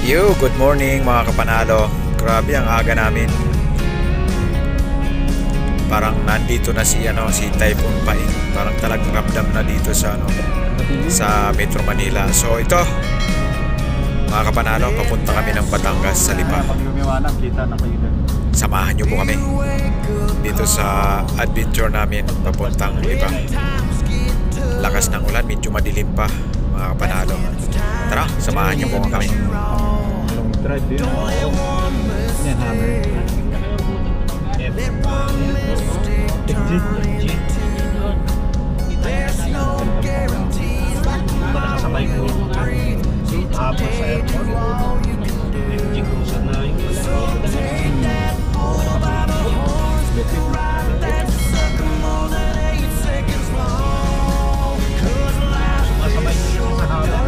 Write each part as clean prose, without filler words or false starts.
Yo, good morning mga kapanalo. Grabe ang aga namin. Parang nandito na si Typhoon Pai. Parang talagang ramdam na dito sa sa Metro Manila. So ito, mga kapanalo, papunta kami ng Batangas sa Lipa. Samahan niyo po kami dito sa adventure namin papuntang Lipa. Lakas ng ulan, medyo madilim pa mga kapanalo. Tara, samahan niyo po kami. Drive din. Yan, hammer. Kasabay ko. Tapos sa airport. FG Cruiser na yung sumasabay ko sa hammer.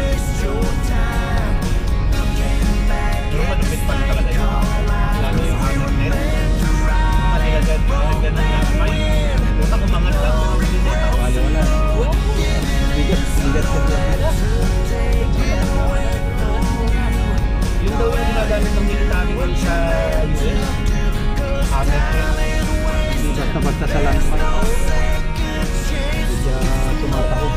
Malupit pa rin talaga yun. Lalo yung hammer net. Maligagan na lang. May utak umangat lang. Hindi mo ito. Wala. Bigat yun daw yung ginagamit ng military sa US. Hammer net. Basta sa land pa. Hindi siya tumatahog.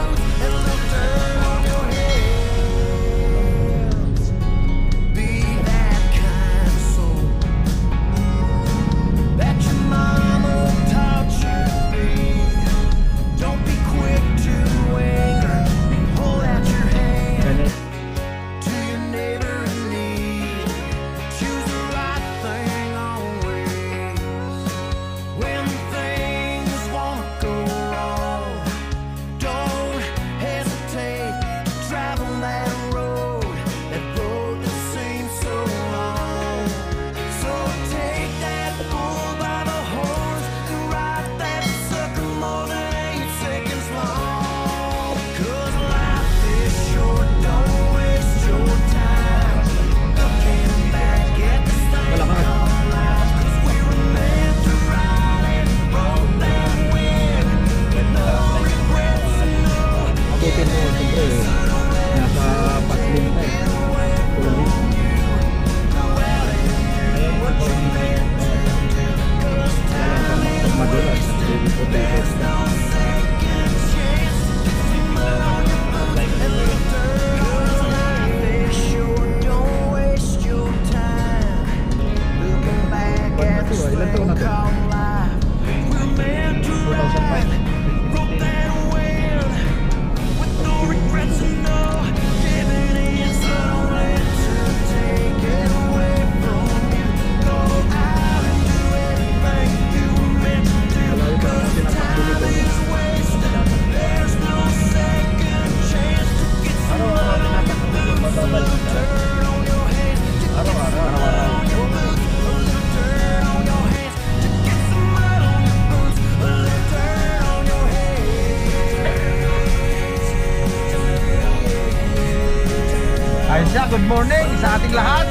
Good morning sa ating lahat.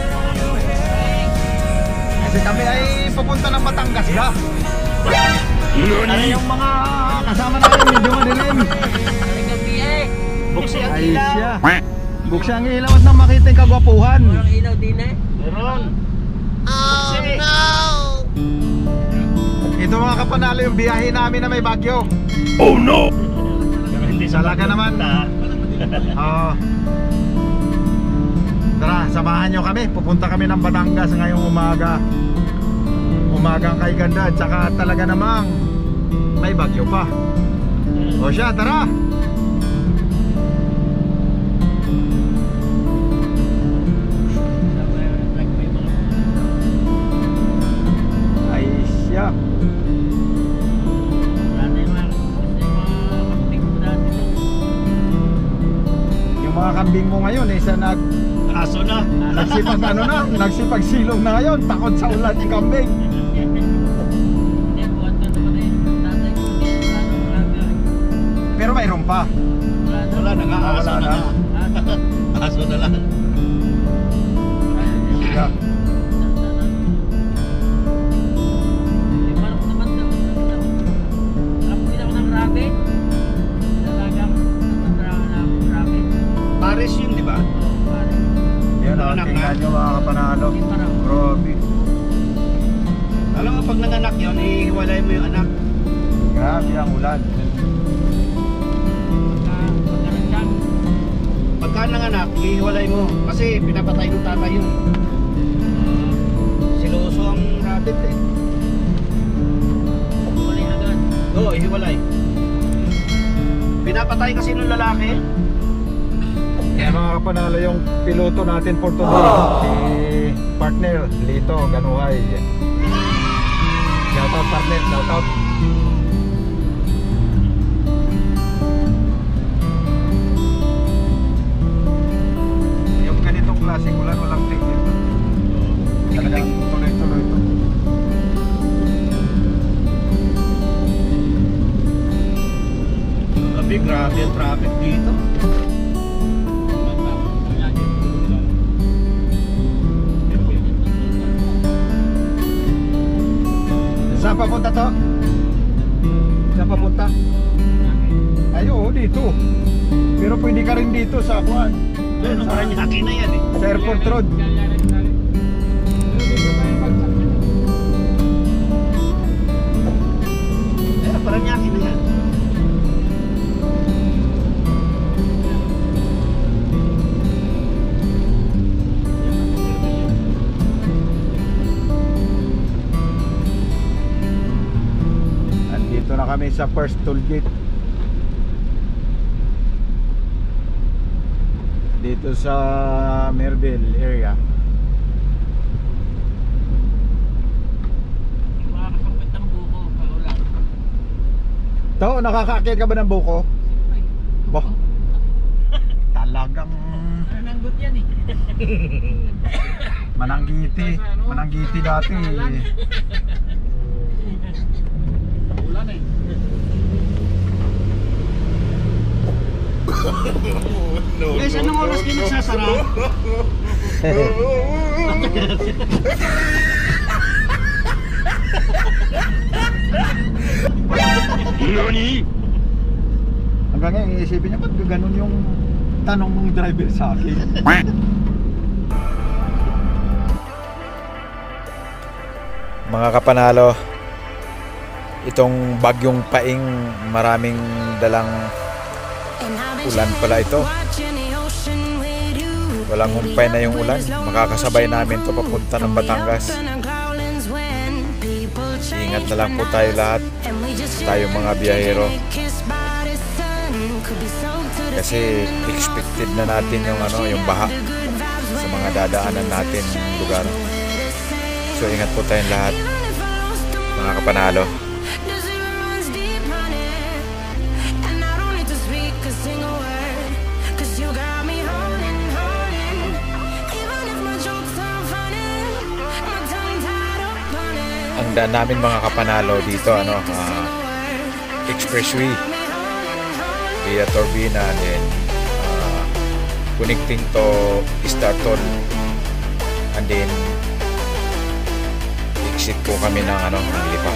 Kasi kami ay pupunta ng Batangas ga. Ano yung mga kasama natin medyo madilim. Buksi ang ilaw. Buksi ang ilaw at nang makita yung kagwapuhan. Ang ilaw din eh. Meron. Oh no! Ito mga kapanalo yung biyahe namin na may bagyo. Oh no! Talaga naman. Tara, samahan nyo kami. Pupunta kami ng Batangas ngayong umaga. Umagang kay ganda. At saka talaga namang may bagyo pa. O siya, tara! Ay siya. Yung mga kambing mo ngayon isa aso na. Nagsipag silong na ngayon. Takot sa ulan yung kambing. Pero mayroon pa. Wala na nga. Wala na. Aso na lang. Yeah. nanganak na. tingnan nyo mga kapanalo. Grabe. Alam mo, pag nanganak yun, ihiwalay mo yung anak. Grabe ang ulan. Pagka nanganak, ihiwalay mo. Kasi pinapatay ng tatay yun. Siloso ang rabbit eh. Ihiwalay agad. Oo, ihiwalay. Pinapatay kasi nung lalaki. Kaya mga kapanalo, yung piloto natin for today, si partner Lito Ganuhay. Shoutout partner, shoutout. Yung ganitong klaseng ulan, walang tigil. Talagang tuloy-tuloy ito. Grabe ang traffic dito. Saan papunta to? Saan papunta? Ay, oo, dito. Pero pwede ka rin dito sa Juan. Ano, Paranaque na yan eh. Sa Airport Road. Paranaque na yan. Andito na kami sa first toll gate. Dito sa Merville area. Makakasapit ng buko pag ulan. To, nakakaakit ka ba ng buko? Bo. Talagang Nananggot yan eh. Mananggiti dati. Ulan eh. Guys, anong oras kayo nagsasara? Nani? Hanggang ngayon, iisipin niya, ba't ganun yung tanong ng driver sa akin? Mga kapanalo, itong bagyong Paing, maraming dalang ulan pala ito. Walang humpay na yung ulan. Makakasabay namin to papunta ng Batangas. Ingat na lang po tayo lahat, tayong mga biyahero, kasi expected na natin yung baha sa mga dadaanan natin lugar. So ingat po tayong lahat, mga kapanalo. Ang daan namin mga kapanalo dito, expressway via Turbina, and then connecting to Starton, and then exit po kami ng Lipa,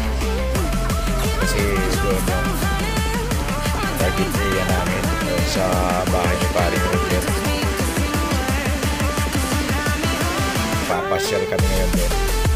kasi doon yung target area namin, doon sa bahay ni Paring Roger. Papasyal kami ngayon doon.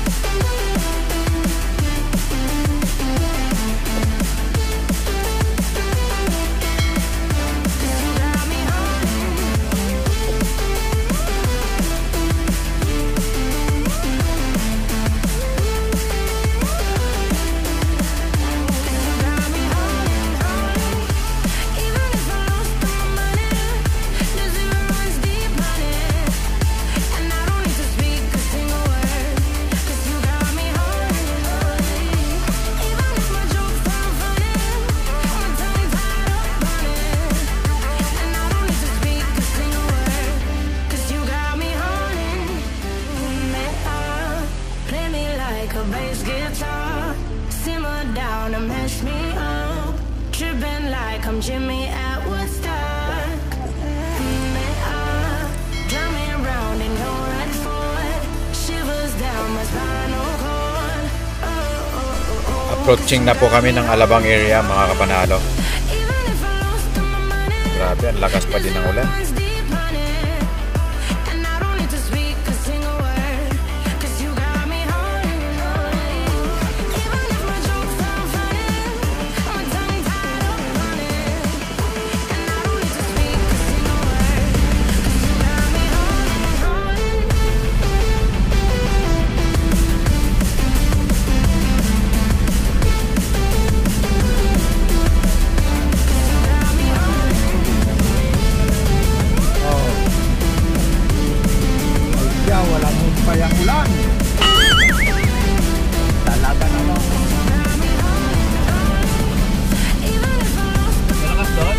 I'm Jimmy at Woodstock. Drive me around in your red Ford. Shivers down my spinal cord. Approaching na po kami ng Alabang area, mga kapanalo. Grabe, ang lakas pa din ng ulan. ulan. Talaga naman. Malakas doon?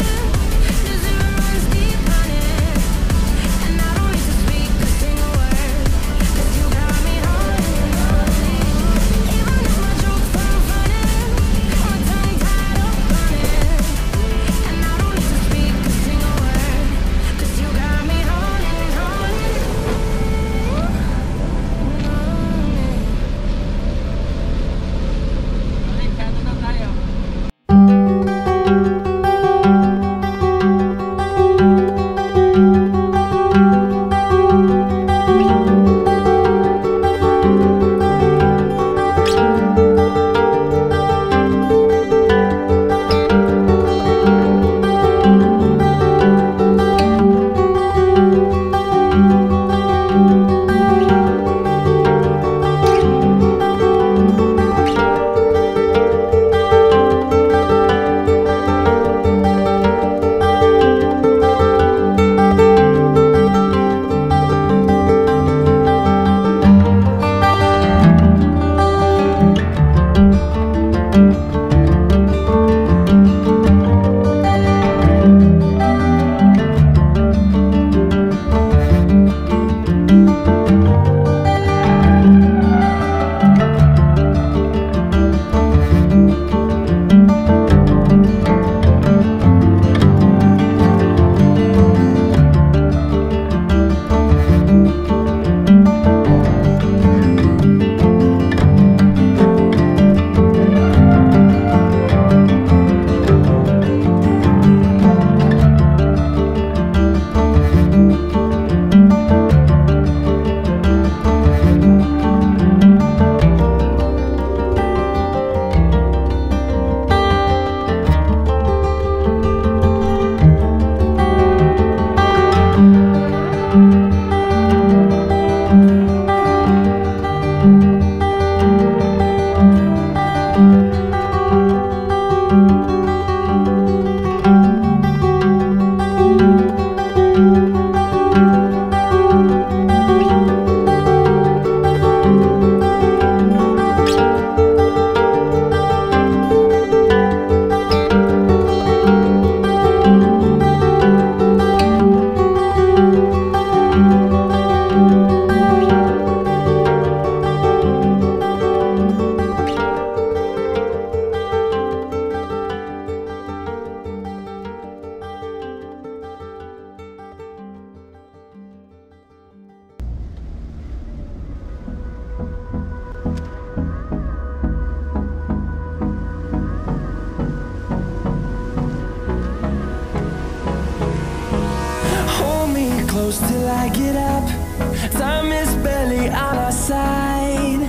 close till I get up. Time is barely on our side.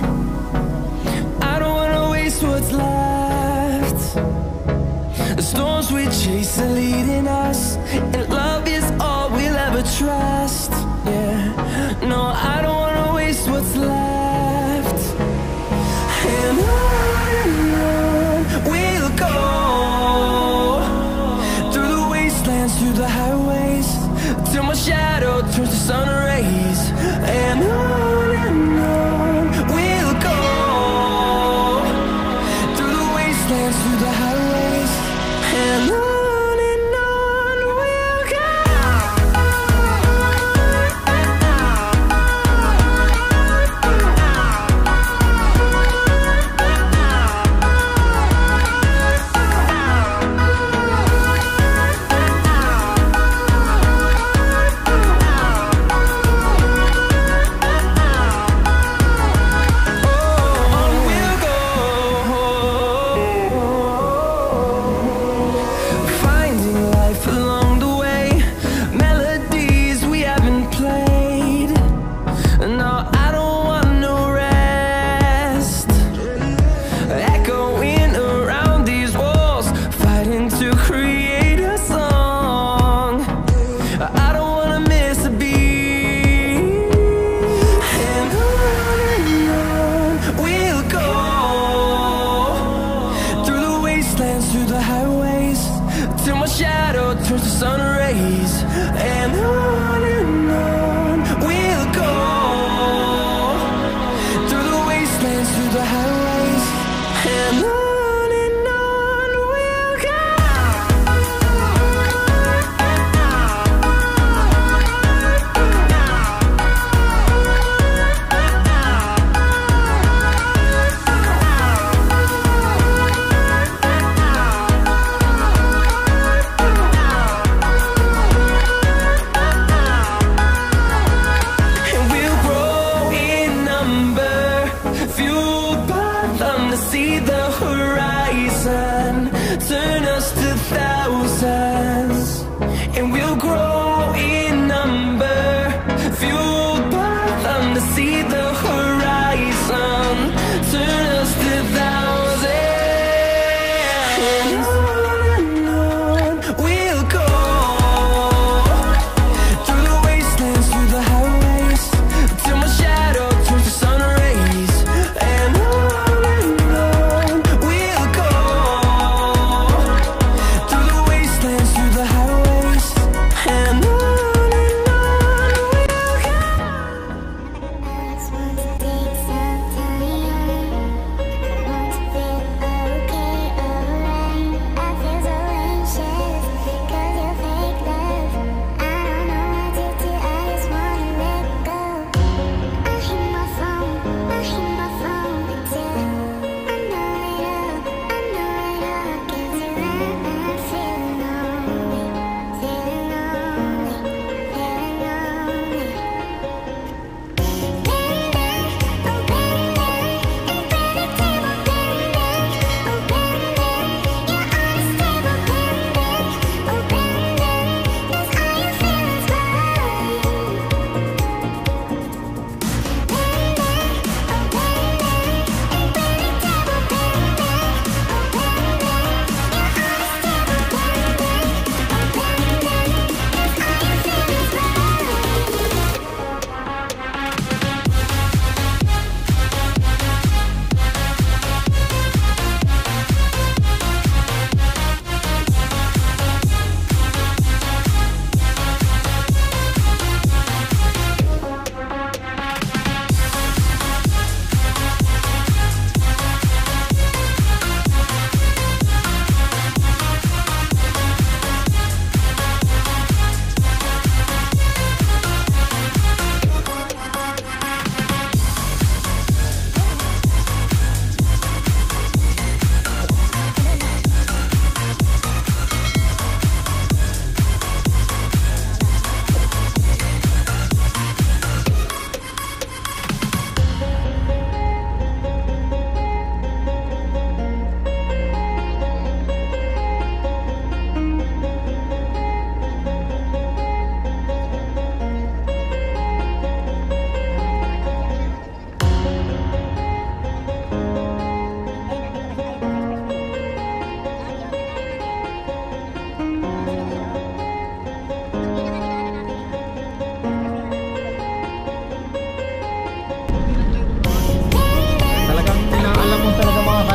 I don't wanna waste what's left. The storms we chase are leading us, and love is all we'll ever trust. Yeah, no, I don't wanna waste what's left. And on we'll go, through the wastelands, through the highways, till my shadow turns to sun rays. And on we'll go, through the wastelands, through the highways, and on we'll go.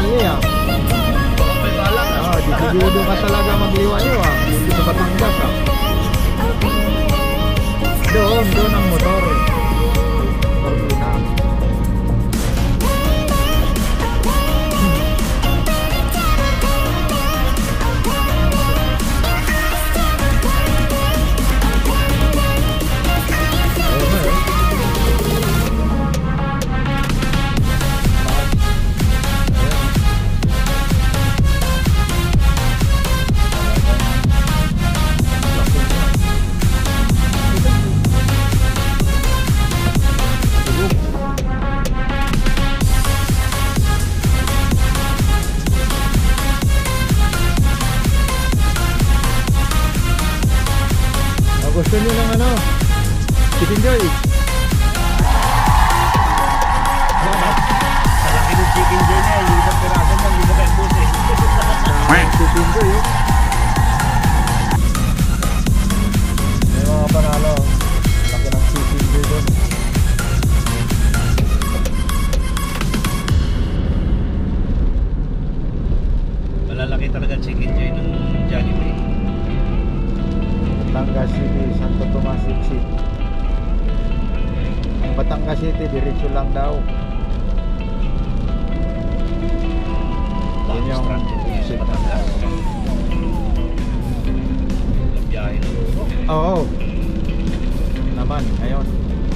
kalye ah. Dito ka talaga magliwayo ah. Dito sa Batangas ah. Doon ang motor. Motor na. Gusto nyo ng ano? Chicken Joy? Sa laki ng Chicken Joy niya, yung isang piraso lang, hindi mo kayo buti. Chicken Joy eh. May mga panalo. Laki ng Chicken Joy doon. Malalaki talaga Chicken Joy ng Jollibee. Batangas City, Santo Tomas City. Ang Batangas City, diretso lang daw. Yun yung sa Batangas. Ang biyahe ng Luro. Oo. Naman, ngayon.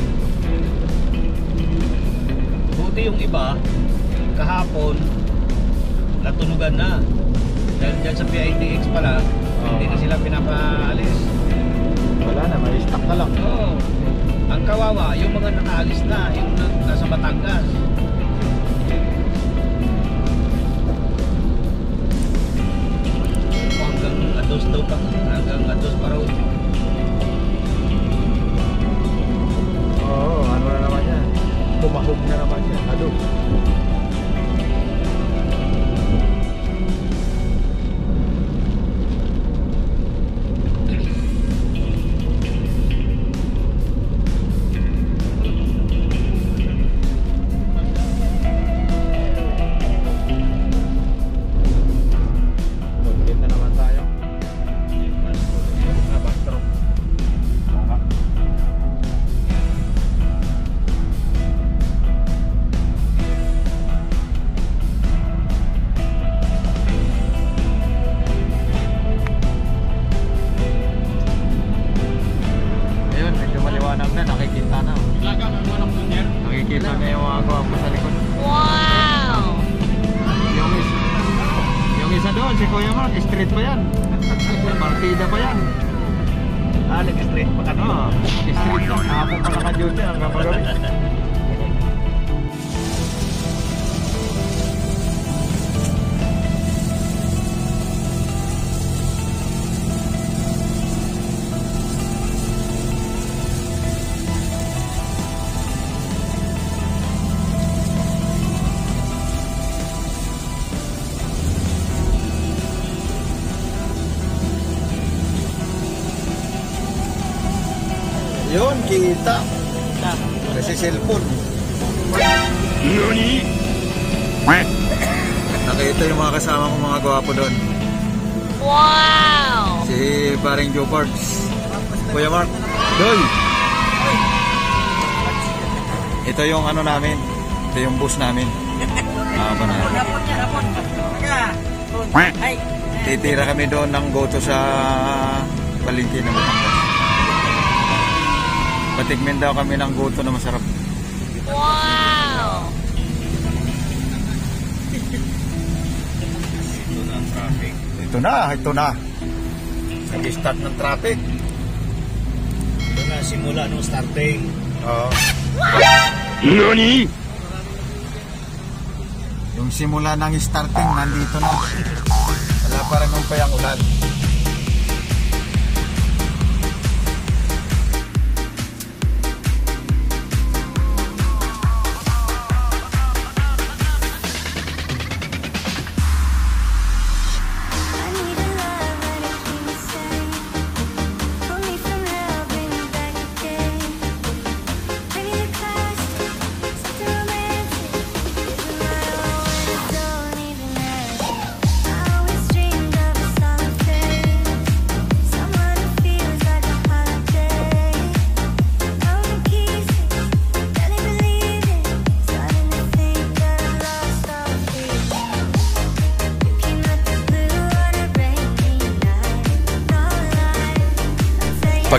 Buti yung iba, kahapon, natunugan na. Dahil dyan sa PITX pala, hindi na sila pinapaalis. Wala na, may stock na lang. Oo. Ang kawawa, yung mga nakaalis na, yung nasa Batangas. Hanggang ados daw pa, hanggang ados pa raw. Oo, ano na naman yan. Pumahog na naman yan. Ados. Nakikita na yung mga gwapo sa likod. Wow! Yung isa doon, si Kuya Mark, street pa yan. Partida pa yan. Nag-straight pa kami. Street lang. Nakapong pa naka-duty hanggang pagabi. Yun, kita. Kasi cellphone. NANI?! Nakita yung mga kasama kong mga gwapo doon. Wow! Si paring Joe Parks. Kuya Mark. Doy! Ito yung ano namin. Ito yung bus namin. Titira kami doon ng goto sa Palengke ng Batangas. Patigmin daw kami ng goto na masarap. Wow! Ito na ang traffic. Ito na. Nag-start ng traffic. Ito na, simula nung starting. Oo. NANI?! Yung simula ng starting, nandito na. Wala pa rin pa yung ulan.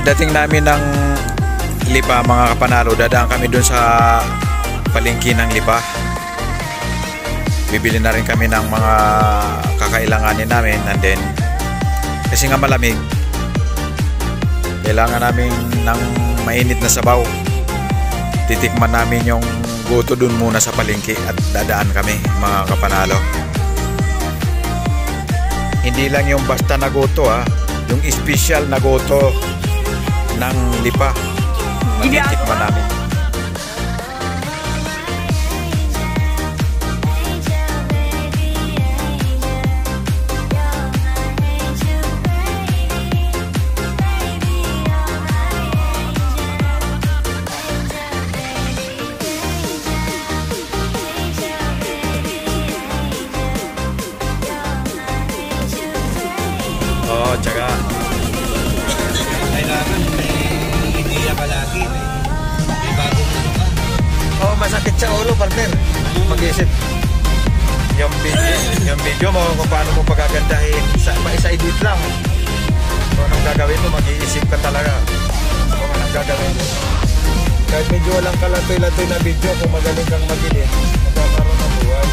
Pagdating namin ng Lipa mga kapanalo, dadaan kami dun sa palengke ng Lipa. Bibili na rin kami ng mga kakailanganin namin, and then kasi nga malamig, kailangan namin ng mainit na sabaw. Titikman namin yung goto dun muna sa palengke at dadaan kami mga kapanalo. Hindi lang yung basta na goto yung special na goto ng Lipa. Titikman namin. Oo, tsaka Kailangan may ideya ka lagi. May bagong ano ka. oh, masakit sa ulo, partner. Mag-isip. Yung video mo kung paano mo pagagandahin, isa edit lang. Kung anong gagawin mo, mag-iisip ka talaga kung anong gagawin mo. Kahit medyo walang kalatoy-latoy na video, kung magaling kang mag-edit, magkakaroon ng buhay.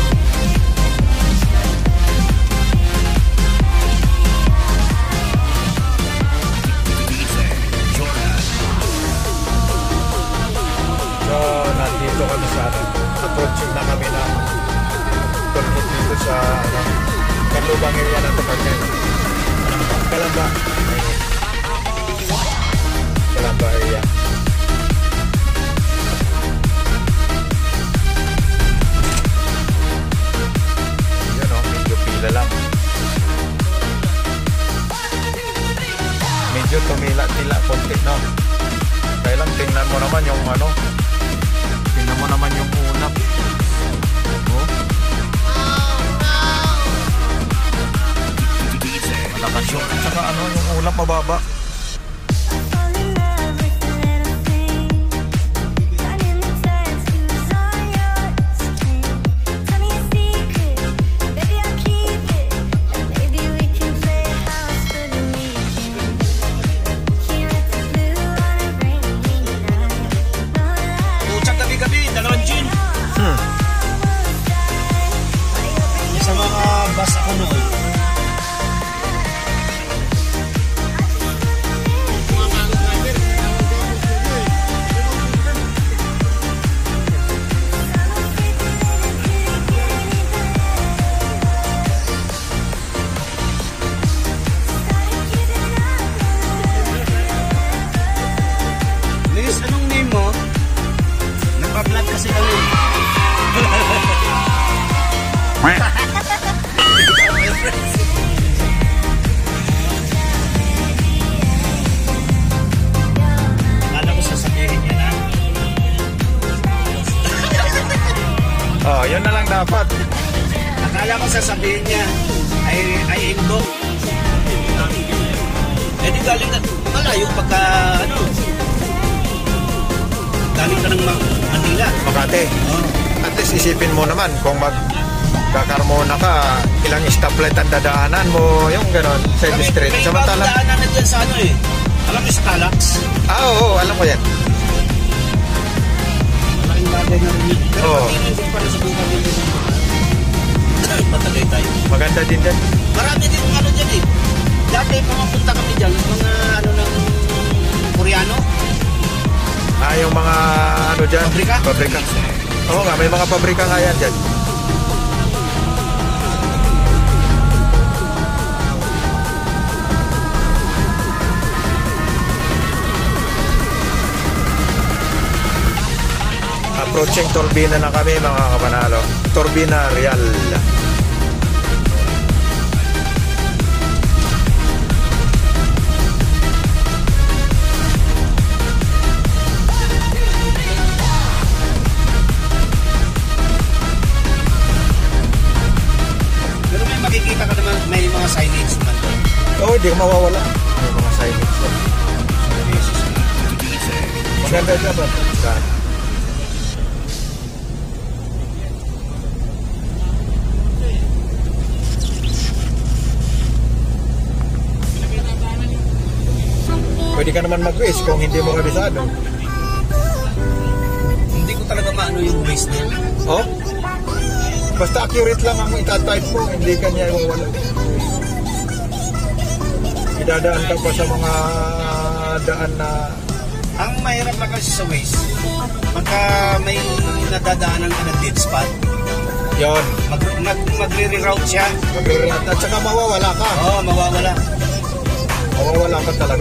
So, nandito kami sa approaching na kami ng tollgate dito sa Kalubang area ng Tumarkay. Kalamba. Kalamba area. Yun medyo pila lang. Medyo tumila-tila konti, no? Kaya lang tingnan mo naman yung tingnan mo naman yung ulap. Malakas yun. At saka yung ulap mababa. Pucak gabi-gabi, 2 gin. Sa mga bus ako noon. Liz, anong name mo? Nagpa-vlog kasi kami. Akala ko sasabihin niya na. Oh, yun na lang dapat. Akala ko sasabihin niya ay indo. Eh di galing ka, malayo pagka galing ka ng Manila. Makati. At least isipin mo naman kung magkakarmona ka, ilang stoplight ang dadaanan mo, yung gano'n, side street. May Samantala, ibang daanan na dyan sa alam mo sa Talax. oo, alam ko yan. Malaking bagay na rin. Pero Oo. pati rin pa rin sa buka din yun. Patagay tayo. Maganda din yan. Marami din dyan eh. Dati pumapunta kami dyan, mga ng Koreano. Yung mga dyan? Pabrika? Pabrika. Oo nga, may mga pabrika nga yan dyan. Approaching Turbina na kami mga kapanalo. Turbina Real. Pero may makikita ka naman, may mga signage naman doon. Oo, hindi ka mawawala. May mga signage doon. Maganda dyan ba? Saan? Pwede ka naman mag-waste kung hindi mo kabisado. Hindi ko talaga maano yung waste niya. Oh? Basta accurate lang ang itatype mo, hindi ka niya iwawala. Idadaan ka pa sa mga daan na... Ang mahirap lang kasi sa waste, pagka may nadadaanan ka ng dead spot, Yon. magre-reroute siya. At saka mawawala ka. Oo, mawawala. Mawawala ka talaga.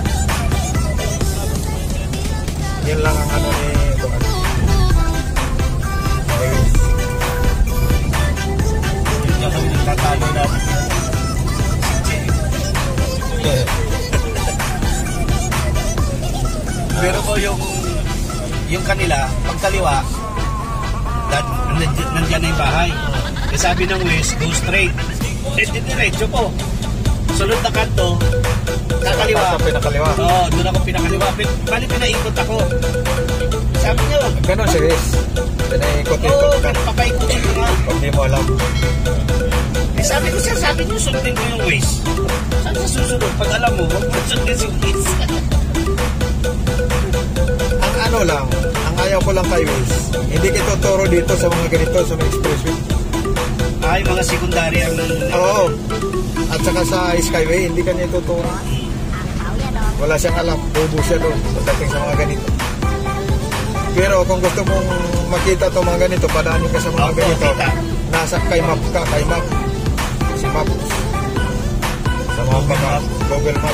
Yan lang ang ano ni Tuan. Yung gawin ng tatalo natin. Pero ko yung kanila, pagkaliwa, nandiyan na yung bahay. Kasi sabi ng West, go straight. Eh, diretso ko. Sunod na kanto, kakaliwa. Sa pinakaliwa. Oo, doon ako pinakaliwa. Bali, pinaikot ako. Sabi niya, Ganon si Riz. Pinaikot-ikot oo, ka. papaikutin ko nga. Pag di mo alam. Eh, sabi ko siya, sabi niyo, sundin ko yung Waze. Saan sa susunod? Pag alam mo, huwag mo sundin si Waze. Ang ano lang, ang ayaw ko lang kay Riz, hindi ka tuturo dito sa mga ganito, sa mga expressway. Ay, mga sekundary ang... Oo. At saka sa Skyway, hindi ka niya tuturo. Wala siyang alam, bubo siya doon pagdating sa mga ganito. Pero kung gusto mong makita itong mga ganito, padaanin ka sa mga Opo, ganito, kita. nasa kay map ka, kay map. Si map. Sa mga map, Google Map.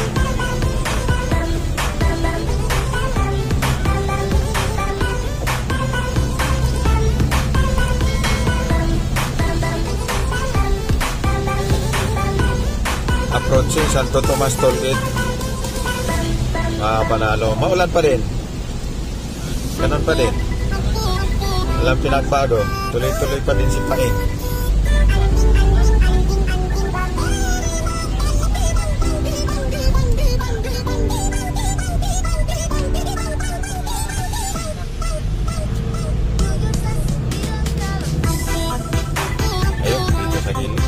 Approaching Santo Tomas Tollgate. Panalo. Maulan pa din. Ganon pa din. Walang pinagbago. Tuloy-tuloy pa din si Paing. Ayun, dito sa gilid.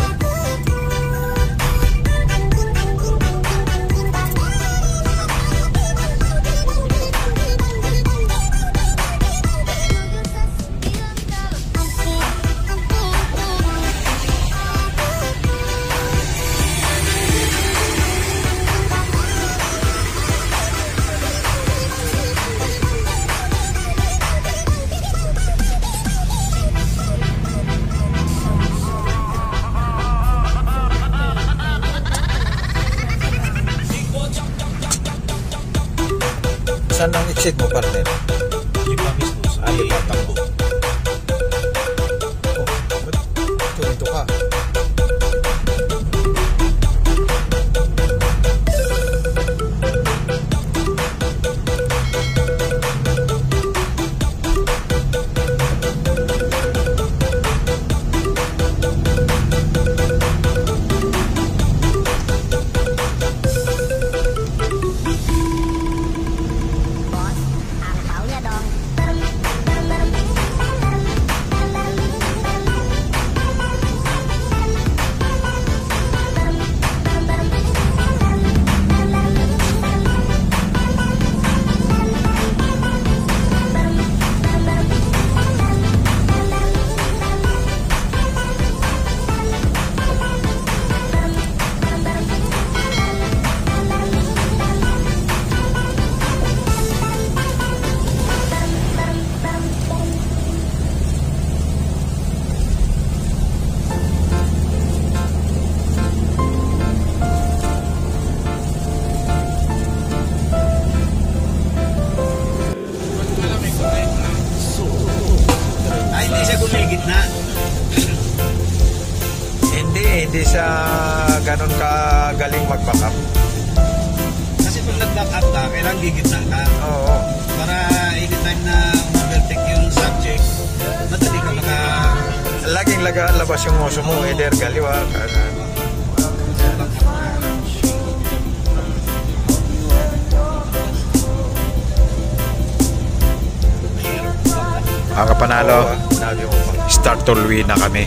Saan ang exit mo, partner? Yung mismo, sa takbo. Oh, ba't dito ka? Ay, hindi siya gumigit na. Hindi siya ganun ka galing mag-back up. Kasi pag nag-back up ka, kailangan gigit na ka. Oo. Para anytime na overtake yung subject, madali ka maka... Laging labas yung moso mo, either kaliwa, kanan. Ang kapanalo, start tuloy na kami.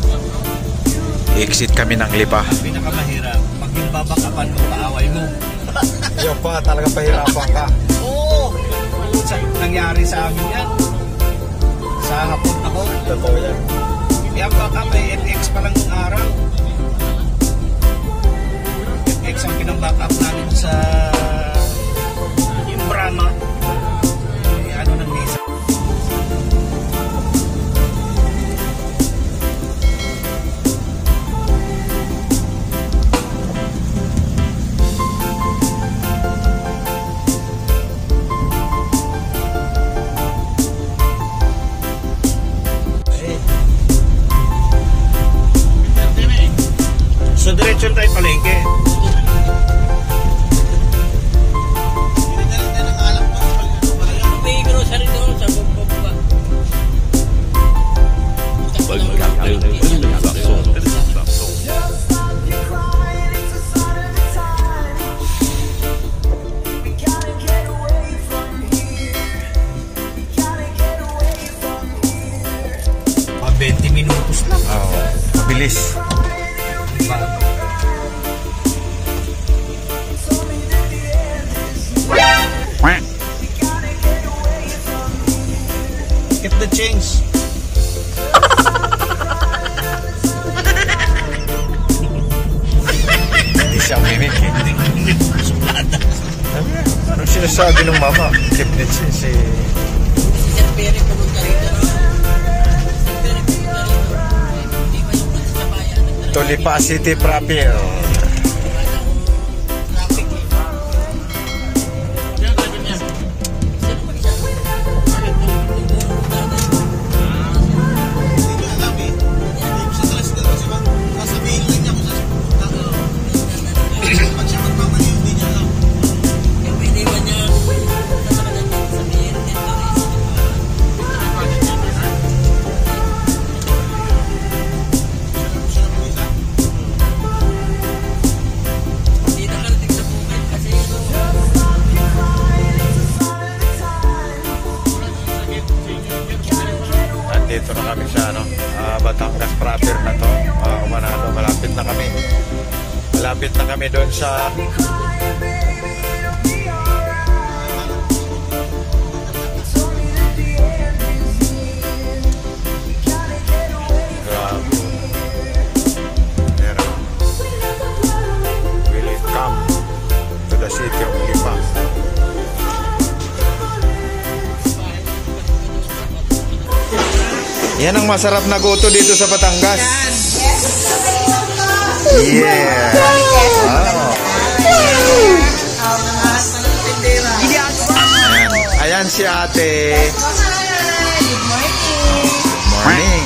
Exit kami ng Lipa. Pinakamahirap, pag yung babakapan mo, kaaway mo. Yung pa, talaga pahirapan ka. Oo! Nangyari sa amin yan. Sa hapon ako. Totoo yan. Yan baka may FX pa lang ng araw. FX ang pinang-backup namin sa yung Brahma. Ano ng misa. So diretso tayo palengke. May grocery doon sa baba. Pa 20 minutos lang. Oo, mabilis. Keep the change. Hindi siya mimik eh. Anong sinasabi ng mama? Keep the change eh. Sir Perry pumunta rito, no? Sir Perry pumunta rito. Hindi ba yung pulis na bayan? Tulipa City proper. Traffic eh. Sino mag-isa? Yung pwede ba niya sabihin dito hindi nakarating sa bukid kasi Andito na kami sa Batangas proper na to. Manalo, malapit na kami. Malapit na kami doon sa grabe. Pero will it come to the city of Lipa? Yan ang masarap na goto dito sa Batangas. Yeah. Wow. Ayan si ate. Morning.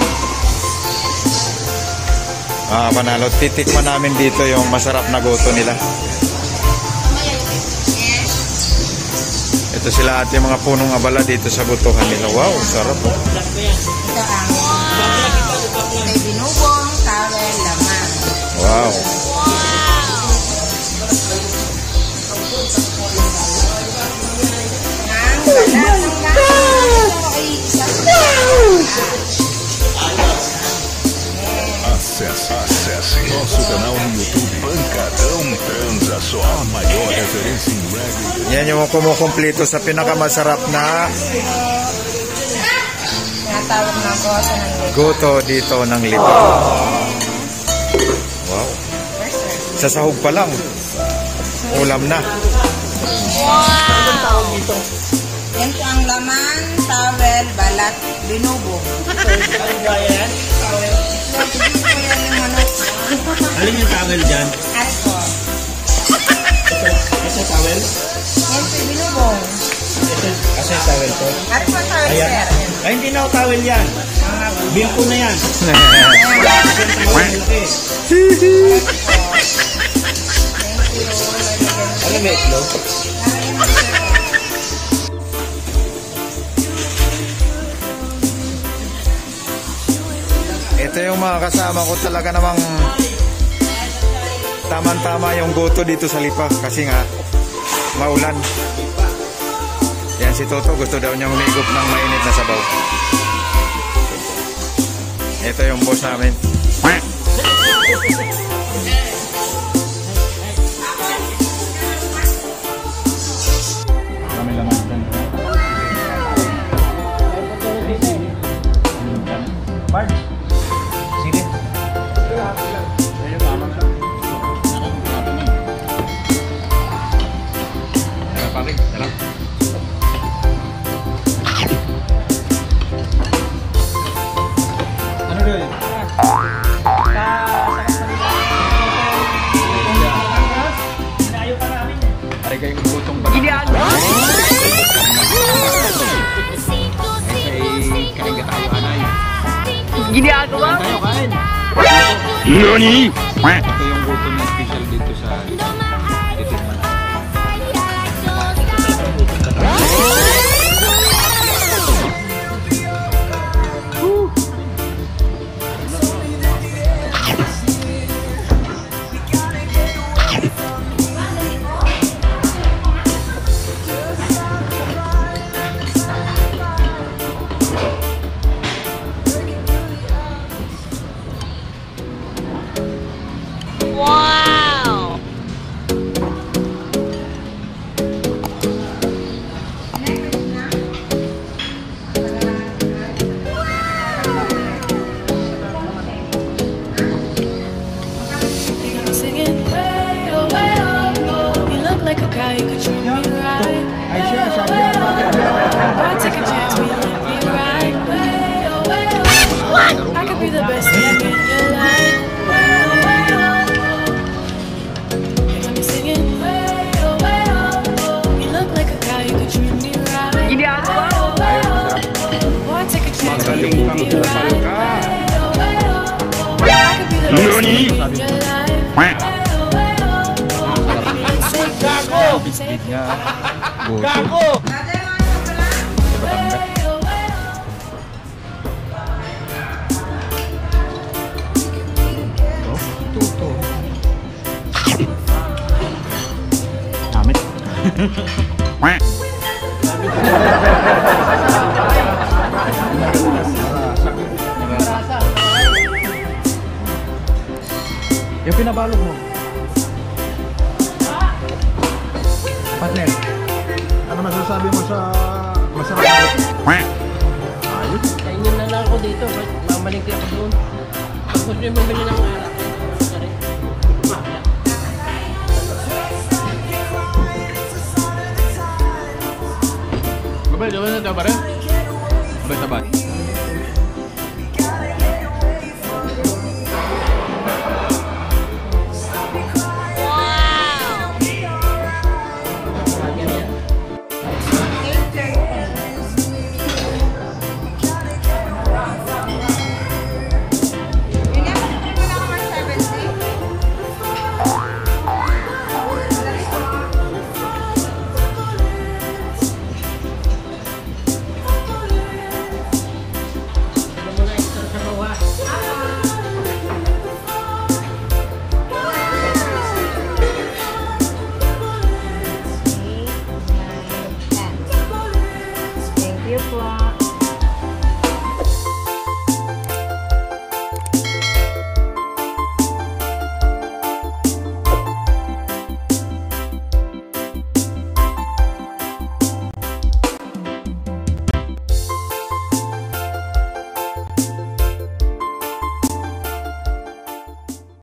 Panalo, titikman namin dito yung masarap na goto nila. Ito sila ate, mga punong abala dito sa butuhan nila. Wow, sarap po. ito ang may binubong, towel, laman. Wow. Acesse nosso canal no YouTube Pancadão Transa Só, a maior referência em reggae. Yan yung kumukumpleto sa pinakamasarap na Tinatawag na goto dito ng Lipa. Wow. Sa sahog pa lang, ulam na. yan po ang laman, towel, balat, binubong. Alin yung towel dyan? At po. Ito towel? Yan po binubong. Kasi towel to. At po towel, sir. Ay, hindi na ako towel yan. Bill ko na yan. Ano may itlog? Ito yung mga kasama ko, talaga namang tamang-tama yung goto dito sa Lipa kasi nga maulan. Yan si Toto, gusto daw niyang humigop ng mainit na sabaw. Ito yung boss namin. Ginagawa mo? Kain. NANI?! Ito yung gutom na special dito sa titikman. Singing way oh, way oh. You look like a guy who could treat me right. Why take a chance when you let me ride? Way oh, way oh. I could be the best thing in your life. Way oh, you got me singing way oh, way oh. You look like a guy who could treat me right. Way oh, way oh. Why take a chance when you let me ride? Way oh, way oh. I could be the best thing in your life. Biscuit nga. Gutom. Tuto. Damit. Yung pinabalog mo. Partner, ano masasabi mo sa masarap? Ayos. Kainin na lang ako dito. Mamalingki ako doon. Gusto nyo bumili ng alak. Babay, gawin na ito pare. Babay, tabay.